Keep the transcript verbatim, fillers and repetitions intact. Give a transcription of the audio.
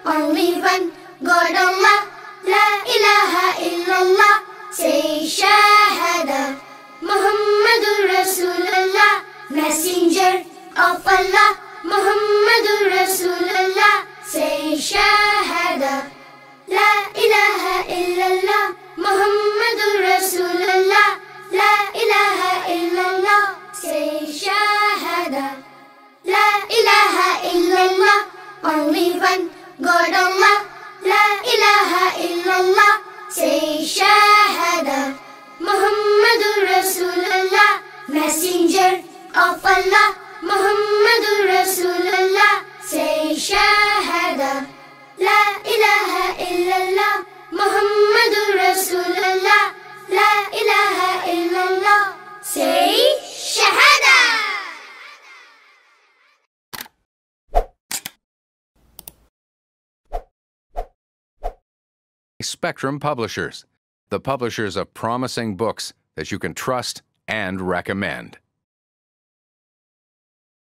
only one God Allah, La ilaha illallah. Say Shahada, Muhammadur Rasulullah, Messenger of Allah, Muhammadur Rasulullah. Say Shahada, La ilaha illallah, Muhammadur Rasulullah, La ilaha illallah. Say Shahada, La ilaha illallah, only one God Allah, La ilaha illallah. Say Shahada, Muhammadur Rasulullah, Messenger of Allah, Muhammadur Rasulullah. Say Shahada, La ilaha illallah, Muhammadur Rasulullah, La ilaha illallah. Say Shahada. Spectrum Publishers, the publishers of promising books that you can trust and recommend.